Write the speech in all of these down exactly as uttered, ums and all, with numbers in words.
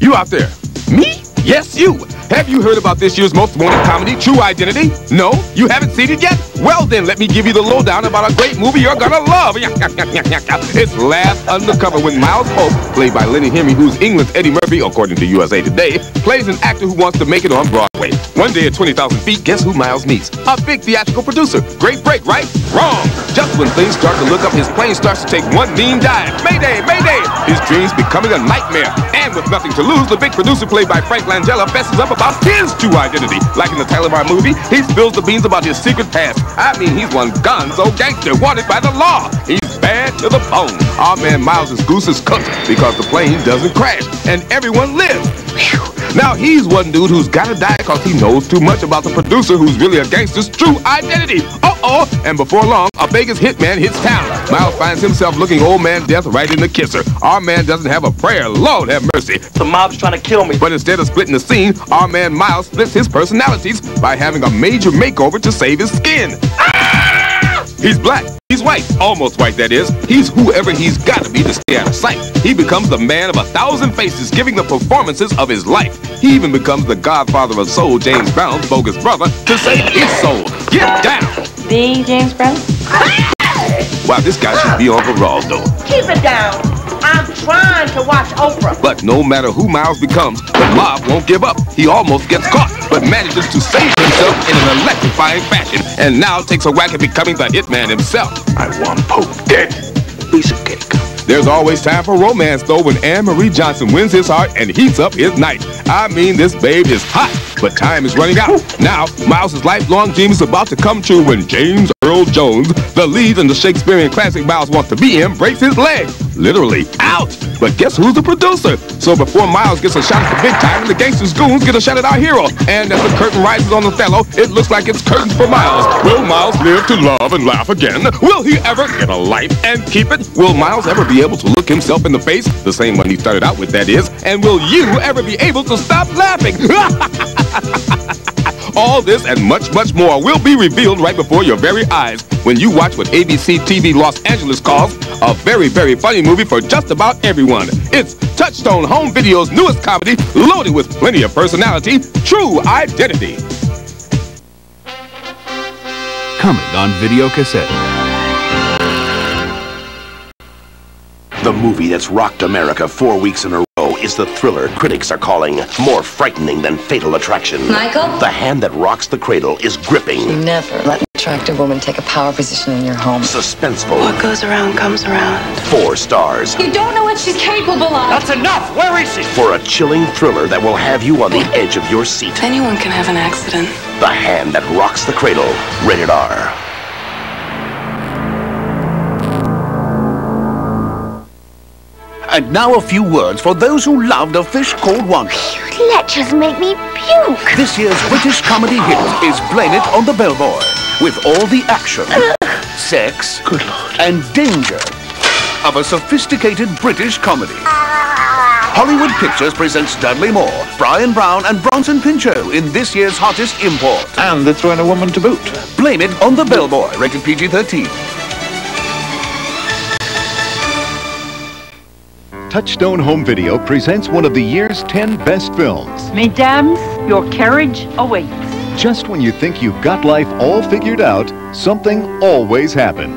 You out there. Me? Yes, you. Have you heard about this year's most wanted comedy, True Identity? No? You haven't seen it yet? Well then, let me give you the lowdown about a great movie you're gonna love. It's Last Undercover, when Miles Hope, played by Lenny Henry, who's England's Eddie Murphy, according to U S A Today, plays an actor who wants to make it on Broadway. One day at twenty thousand feet, guess who Miles meets? A big theatrical producer. Great break, right? Wrong. Just when things start to look up, his plane starts to take one mean dive. Mayday, mayday! His dreams becoming a nightmare. And with nothing to lose, the big producer, played by Frank Langella, fesses up about his true identity. Like in the Taliban movie, he spills the beans about his secret past. I mean, he's one gonzo gangster wanted by the law. He's bad to the bone. Our man Miles' goose is cooked because the plane doesn't crash and everyone lives. Whew. Now he's one dude who's gotta die because he knows too much about the producer, who's really a gangster's true identity. Uh-oh! And before long, a Vegas hitman hits town. Miles finds himself looking old man death right in the kisser. Our man doesn't have a prayer. Lord have mercy. The mob's trying to kill me. But instead of splitting the scene, our man Miles splits his personalities by having a major makeover to save his skin. Ah! He's black. He's white. Almost white, that is. He's whoever he's got to be to stay out of sight. He becomes the man of a thousand faces, giving the performances of his life. He even becomes the godfather of soul, James Brown's bogus brother, to save his soul. Get down! The James Brown? Wow, this guy should be on parole, though. Keep it down. I'm trying to watch Oprah. But no matter who Miles becomes, the mob won't give up. He almost gets caught, but manages to save himself in an electrifying fashion, and now takes a whack at becoming the hitman himself. I want Pope dead. Piece of cake. There's always time for romance, though, when Anne Marie Johnson wins his heart and heats up his night. I mean, this babe is hot, but time is running out. Now, Miles' lifelong dream is about to come true when James Earl Jones, the lead in the Shakespearean classic Miles Wants to Be In, breaks his leg. Literally. Ouch! But guess who's the producer? So before Miles gets a shot at the big time, the gangster's goons get a shot at our hero. And as the curtain rises on Othello, it looks like it's curtains for Miles. Will Miles live to love and laugh again? Will he ever get a life and keep it? Will Miles ever be able to look himself in the face? The same one he started out with, that is. And will you ever be able to stop laughing? All this and much, much more will be revealed right before your very eyes when you watch what A B C T V Los Angeles calls a very, very funny movie for just about everyone. It's Touchstone Home Video's newest comedy, loaded with plenty of personality, True Identity. Coming on video cassette. The movie that's rocked America four weeks in a row is the thriller critics are calling more frightening than Fatal Attraction. Michael? The Hand That Rocks the Cradle is gripping. You never let an attractive woman take a power position in your home. Suspenseful. What goes around comes around. Four stars. You don't know what she's capable of. That's enough! Where is she? For a chilling thriller that will have you on the edge of your seat. Anyone can have an accident. The Hand That Rocks the Cradle. Rated R. And now a few words for those who loved A Fish Called Wanda. Lectures make me puke. This year's British comedy hit is Blame It on the Bellboy, with all the action, sex, Good Lord. and danger of a sophisticated British comedy. Hollywood Pictures presents Dudley Moore, Brian Brown, and Bronson Pinchot in this year's hottest import. And they're throwing a woman to boot. Blame It on the Bellboy, rated P G thirteen. Touchstone Home Video presents one of the year's ten best films. Mesdames, your carriage awaits. Just when you think you've got life all figured out, something always happens.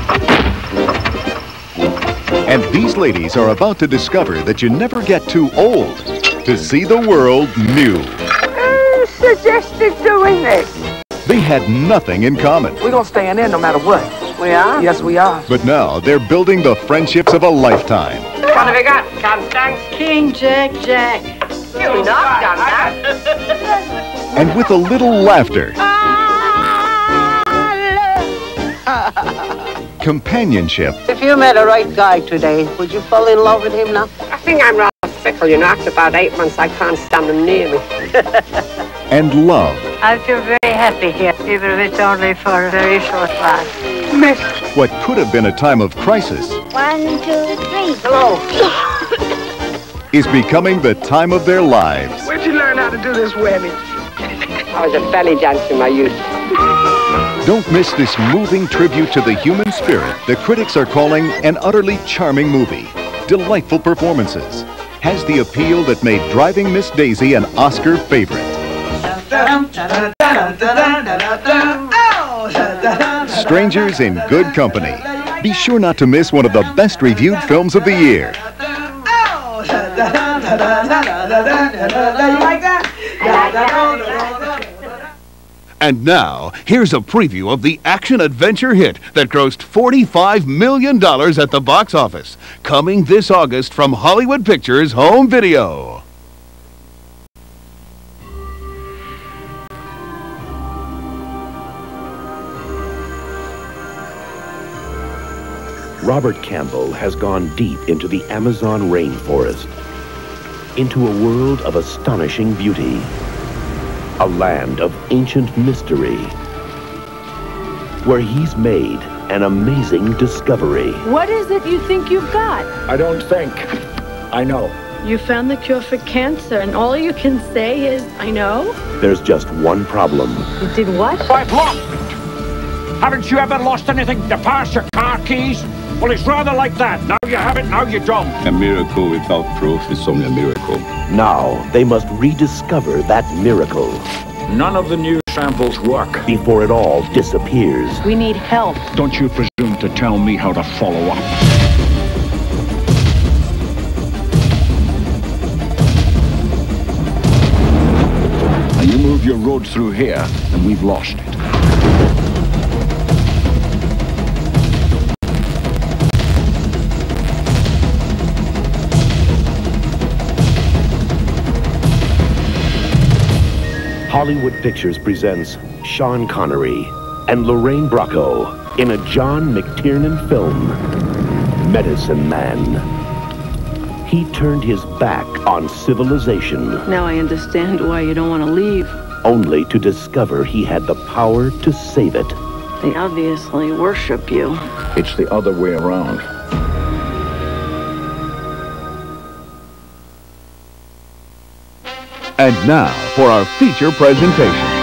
And these ladies are about to discover that you never get too old to see the world new. Who suggested doing this? They had nothing in common. We're gonna stay in there no matter what. We are? Yes, we are. But now they're building the friendships of a lifetime. What have we got? Constance? King Jack Jack. You knocked on that. And with a little laughter, companionship, If you met a right guy today, would you fall in love with him now? I think I'm rather fickle, you know. After about eight months, I can't stand them near me. and love. I feel very happy here, even if it's only for a very short while. Miss. What could have been a time of crisis One, two, three. Hello. is becoming the time of their lives. Where'd you learn how to do this, Whammy? I was a belly dancer in my youth. Don't miss this moving tribute to the human spirit the critics are calling an utterly charming movie. Delightful performances, has the appeal that made Driving Miss Daisy an Oscar favorite. Strangers in Good Company. Be sure not to miss one of the best reviewed films of the year. And now, here's a preview of the action-adventure hit that grossed forty-five million dollars at the box office, coming this August from Hollywood Pictures Home Video. Robert Campbell has gone deep into the Amazon rainforest, into a world of astonishing beauty, a land of ancient mystery, where he's made an amazing discovery. What is it you think you've got? I don't think. I know. You found the cure for cancer, and all you can say is, I know? There's just one problem. You did what? I've lost it. Haven't you ever lost anything? The past, your car keys? Well, it's rather like that. Now you have it, now you don't. A miracle without proof is only a miracle. Now they must rediscover that miracle. None of the new samples work. Before it all disappears. We need help. Don't you presume to tell me how to follow up. Now you move your road through here, and we've lost it. Hollywood Pictures presents Sean Connery and Lorraine Bracco in a John McTiernan film, Medicine Man. He turned his back on civilization. Now I understand why you don't want to leave. Only to discover he had the power to save it. They obviously worship you. It's the other way around. And now for our feature presentation.